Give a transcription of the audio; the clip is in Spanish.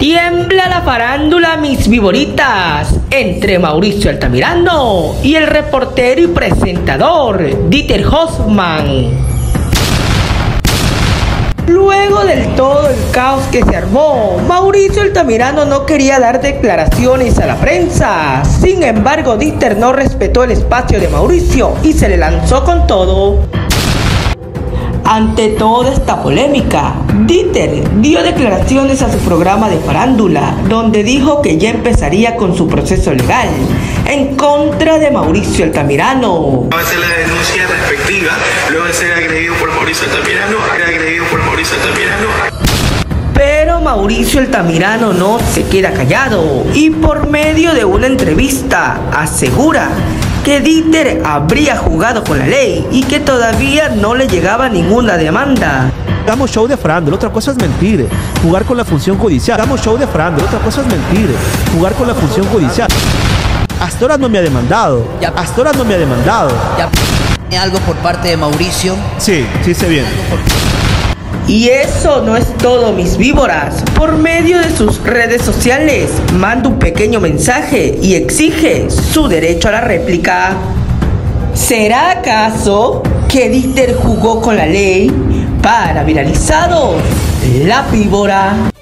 Tiembla la farándula, mis viboritas, entre Mauricio Altamirano y el reportero y presentador Dieter Hoffmann. Luego del todo el caos que se armó, Mauricio Altamirano no quería dar declaraciones a la prensa. Sin embargo, Dieter no respetó el espacio de Mauricio y se le lanzó con todo. Ante toda esta polémica, Dieter dio declaraciones a su programa de farándula, donde dijo que ya empezaría con su proceso legal en contra de Mauricio Altamirano. Va a ser la denuncia respectiva, luego de ser agredido por Mauricio Altamirano, Pero Mauricio Altamirano no se queda callado y por medio de una entrevista asegura que Dieter habría jugado con la ley y que todavía no le llegaba ninguna demanda. Hagamos show de farándula, otra cosa es mentir, jugar con la función judicial. Hagamos show de farándula, otra cosa es mentir, jugar con la función judicial. Hasta ahora no me ha demandado. Hasta ahora no me ha demandado. ¿Algo por parte de Mauricio? Sí sé bien. Y eso no es todo, mis víboras. Por medio de sus redes sociales, manda un pequeño mensaje y exige su derecho a la réplica. ¿Será acaso que Dieter jugó con la ley? Para Viralizados, la víbora.